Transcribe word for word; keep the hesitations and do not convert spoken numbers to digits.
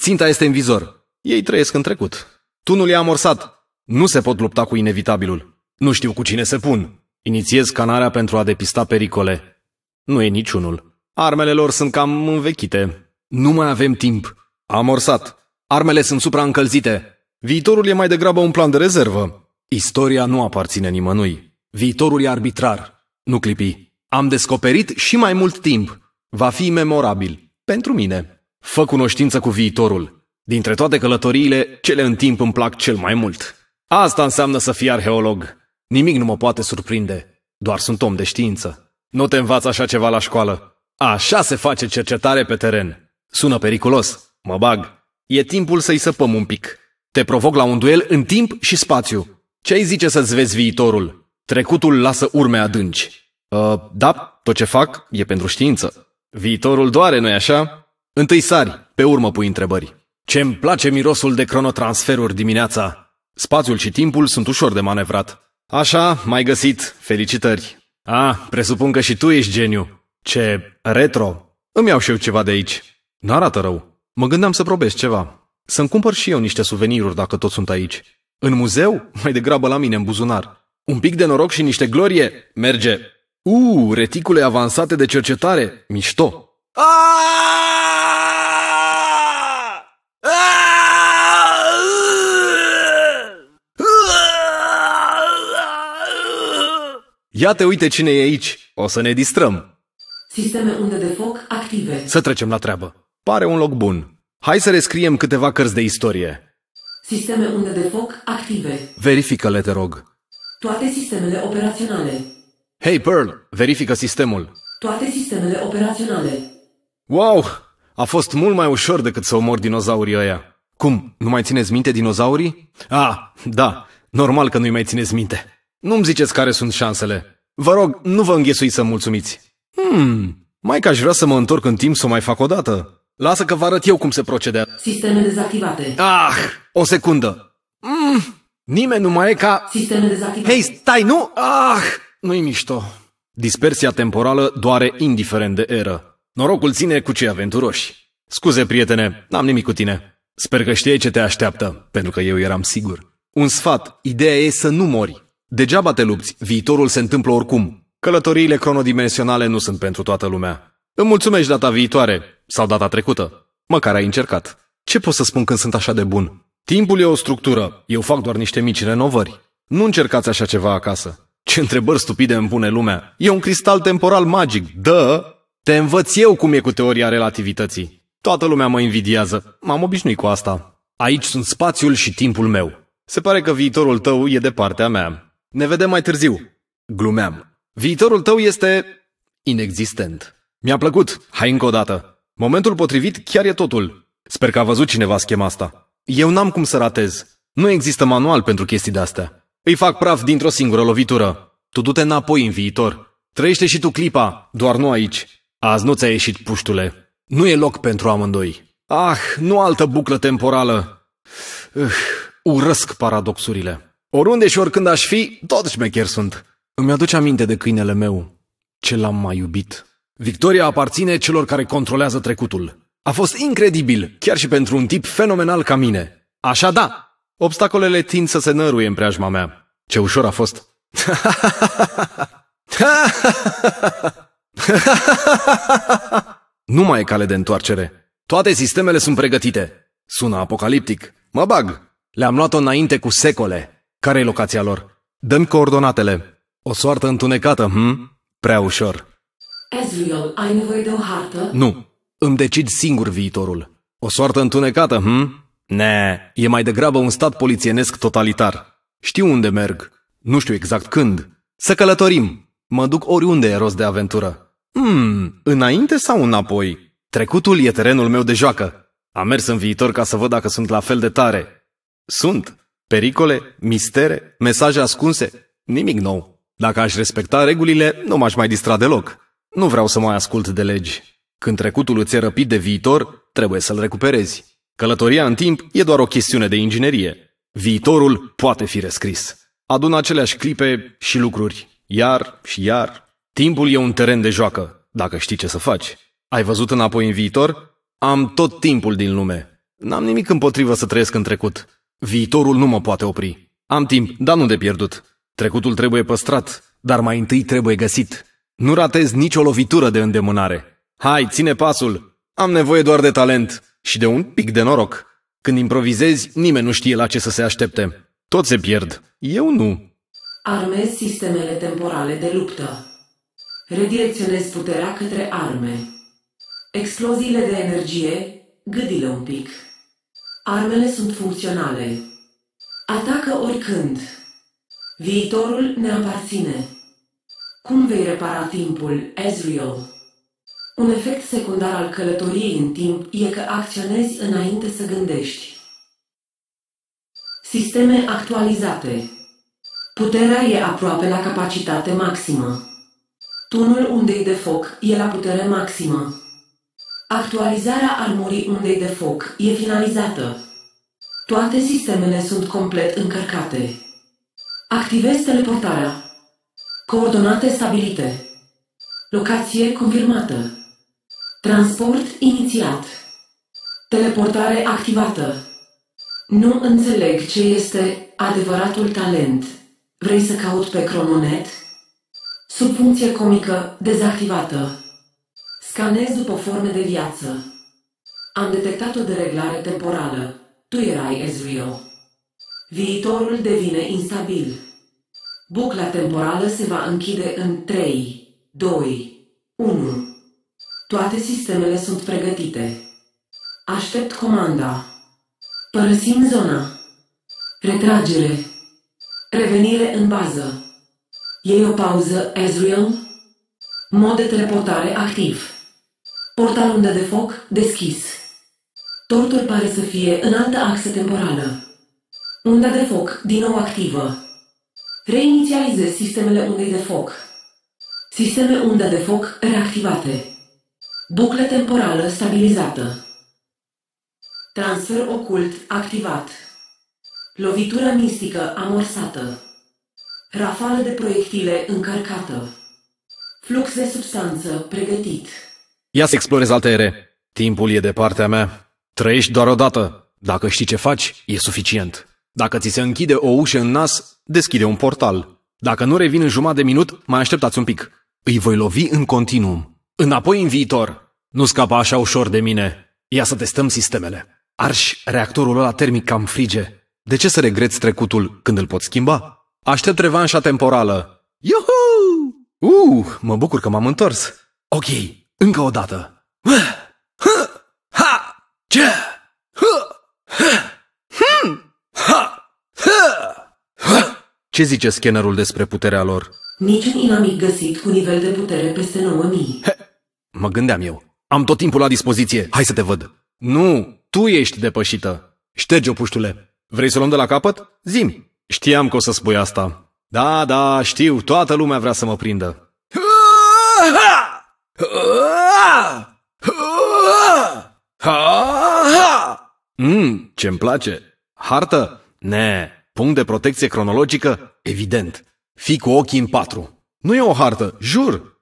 Ținta este în vizor. Ei trăiesc în trecut. Tunul e amorsat. Nu se pot lupta cu inevitabilul. Nu știu cu cine se pun. Inițiez scanarea pentru a depista pericole. Nu e niciunul. Armele lor sunt cam învechite. Nu mai avem timp. Amorsat. Armele sunt supraîncălzite. Viitorul e mai degrabă un plan de rezervă. Istoria nu aparține nimănui. Viitorul e arbitrar. Nu clipi. Am descoperit și mai mult timp. Va fi memorabil. Pentru mine. Fă cunoștință cu viitorul. Dintre toate călătoriile, cele în timp îmi plac cel mai mult. Asta înseamnă să fii arheolog. Nimic nu mă poate surprinde. Doar sunt om de știință. Nu te învață așa ceva la școală. Așa se face cercetare pe teren. Sună periculos. Mă bag. E timpul să-i săpăm un pic. Te provoc la un duel în timp și spațiu. Ce-ai zice să-ți vezi viitorul? Trecutul lasă urme adânci. Uh, da, tot ce fac e pentru știință. Viitorul doare, nu-i așa? Întâi sari, pe urmă pui întrebări. Ce-mi place mirosul de cronotransferuri dimineața. Spațiul și timpul sunt ușor de manevrat. Așa, m-ai găsit. Felicitări. Ah, presupun că și tu ești geniu. Ce retro. Îmi iau și eu ceva de aici. N-arată rău. Mă gândeam să probez ceva. Să-mi cumpăr și eu niște suveniruri dacă toți sunt aici. În muzeu? Mai degrabă la mine în buzunar. Un pic de noroc și niște glorie? Merge. Uuu, reticule avansate de cercetare. Mișto. Ia te uite cine e aici. O să ne distrăm. Sisteme unde de foc active. Să trecem la treabă. Pare un loc bun. Hai să rescriem câteva cărți de istorie. Sisteme unde de foc active. Verifică-le, te rog. Toate sistemele operaționale. Hey, Pearl, verifică sistemul. Toate sistemele operaționale. Wow! A fost mult mai ușor decât să omor dinozaurii ăia. Cum, nu mai țineți minte dinozaurii? Ah, da, normal că nu-i mai țineți minte. Nu-mi ziceți care sunt șansele. Vă rog, nu vă înghesuiți să mulțumiți. Hmm, mai că aș vrea să mă întorc în timp să o mai fac o dată. Lasă că vă arăt eu cum se procedează. Sisteme dezactivate. Ah, o secundă. Mm, nimeni nu mai e ca... Sisteme dezactivate. Hei, stai, nu? Ah, nu-i mișto. Dispersia temporală doare indiferent de eră. Norocul ține cu cei aventuroși. Scuze, prietene, n-am nimic cu tine. Sper că știi ce te așteaptă, pentru că eu eram sigur. Un sfat, ideea e să nu mori. Degeaba te lupți, viitorul se întâmplă oricum. Călătoriile cronodimensionale nu sunt pentru toată lumea. Îmi mulțumești data viitoare, sau data trecută. Măcar ai încercat. Ce pot să spun când sunt așa de bun? Timpul e o structură, eu fac doar niște mici renovări. Nu încercați așa ceva acasă. Ce întrebări stupide îmi pune lumea. E un cristal temporal magic, dă! Te învăț eu cum e cu teoria relativității. Toată lumea mă invidiază, m-am obișnuit cu asta. Aici sunt spațiul și timpul meu. Se pare că viitorul tău e de partea mea. Ne vedem mai târziu. Glumeam. Viitorul tău este... inexistent. Mi-a plăcut, hai încă o dată. Momentul potrivit chiar e totul. Sper că a văzut cineva schema asta. Eu n-am cum să ratez. Nu există manual pentru chestii de-astea. Îi fac praf dintr-o singură lovitură. Tu du-te înapoi în viitor. Trăiește și tu clipa, doar nu aici. Azi nu ți-a ieșit, puștule. Nu e loc pentru amândoi. Ah, nu altă buclă temporală. Uh, urăsc paradoxurile. Oriunde și oricând aș fi, tot șmecher sunt. Îmi aduce aminte de câinele meu. Ce l-am mai iubit. Victoria aparține celor care controlează trecutul. A fost incredibil, chiar și pentru un tip fenomenal ca mine. Așa da, obstacolele tind să se năruie în preajma mea. Ce ușor a fost. Nu mai e cale de întoarcere. Toate sistemele sunt pregătite. Sună apocaliptic. Mă bag. Le-am luat-o înainte cu secole. Care e locația lor? Dă-mi coordonatele. O soartă întunecată, hm? Prea ușor. Ezreal, ai nevoie de o hartă? Nu. Îmi decid singur viitorul. O soartă întunecată, hm? Ne, e mai degrabă un stat polițienesc totalitar. Știu unde merg. Nu știu exact când. Să călătorim. Mă duc oriunde e rost de aventură. Hmm, înainte sau înapoi? Trecutul e terenul meu de joacă. Am mers în viitor ca să văd dacă sunt la fel de tare. Sunt. Pericole, mistere, mesaje ascunse. Nimic nou. Dacă aș respecta regulile, nu m-aș mai distra deloc. Nu vreau să mai ascult de legi. Când trecutul îți e răpit de viitor, trebuie să-l recuperezi. Călătoria în timp e doar o chestiune de inginerie. Viitorul poate fi rescris. Adună aceleași clipe și lucruri, iar și iar. Timpul e un teren de joacă, dacă știi ce să faci. Ai văzut înapoi în viitor? Am tot timpul din lume. N-am nimic împotrivă să trăiesc în trecut. Viitorul nu mă poate opri. Am timp, dar nu de pierdut. Trecutul trebuie păstrat, dar mai întâi trebuie găsit. Nu ratez nicio lovitură de îndemânare. Hai, ține pasul. Am nevoie doar de talent și de un pic de noroc. Când improvizezi, nimeni nu știe la ce să se aștepte. Toți se pierd. Eu nu. Armezi sistemele temporale de luptă. Redirecționezi puterea către arme. Exploziile de energie, gâdile un pic. Armele sunt funcționale. Atacă oricând. Viitorul ne aparține. Cum vei repara timpul, Ezreal? Un efect secundar al călătoriei în timp e că acționezi înainte să gândești. Sisteme actualizate. Puterea e aproape la capacitate maximă. Tunul undei de foc e la putere maximă. Actualizarea armorii undei de foc e finalizată. Toate sistemele sunt complet încărcate. Activezi teleportarea. Coordonate stabilite. Locație confirmată. Transport inițiat. Teleportare activată. Nu înțeleg ce este adevăratul talent. Vrei să caut pe Crononet? Subfuncție comică dezactivată. Scanez după forme de viață. Am detectat o dereglare temporală. Tu erai, Ezreal. Viitorul devine instabil. Bucla temporală se va închide în trei, doi, unu. Toate sistemele sunt pregătite. Aștept comanda. Părăsim zona. Retragere. Revenire în bază. Iei o pauză, Ezreal? Mod de teleportare activ. Portal undă de foc deschis. Totul pare să fie în altă axă temporală. Unda de foc din nou activă. Reinițializez sistemele undei de foc. Sisteme undă de foc reactivate. Buclă temporală stabilizată. Transfer ocult activat. Lovitură mistică amorsată. Rafală de proiectile încărcată. Flux de substanță pregătit. Ia să explorez alte ere. Timpul e de partea mea. Trăiești doar o dată. Dacă știi ce faci, e suficient. Dacă ți se închide o ușă în nas, deschide un portal. Dacă nu revin în jumătate de minut, mai așteptați un pic. Îi voi lovi în continuum. Înapoi în viitor. Nu scapa așa ușor de mine. Ia să testăm sistemele. Arși reactorul ăla termic cam frige. De ce să regreți trecutul când îl poți schimba? Aștept revanșa temporală. Iuhu! Uh, mă bucur că m-am întors. Ok, încă o dată. Ce zice scannerul despre puterea lor? Niciun inamic găsit cu nivel de putere peste nouă mii. He, mă gândeam eu. Am tot timpul la dispoziție. Hai să te văd. Nu, tu ești depășită. Șterge-o, puștule. Vrei să luăm de la capăt? Zi-mi. Știam că o să spui asta. Da, da, știu. Toată lumea vrea să mă prindă. Mmm, ce-mi place. Hartă? Ne. Punct de protecție cronologică? Evident. Fii cu ochii în patru. Nu e o hartă, jur.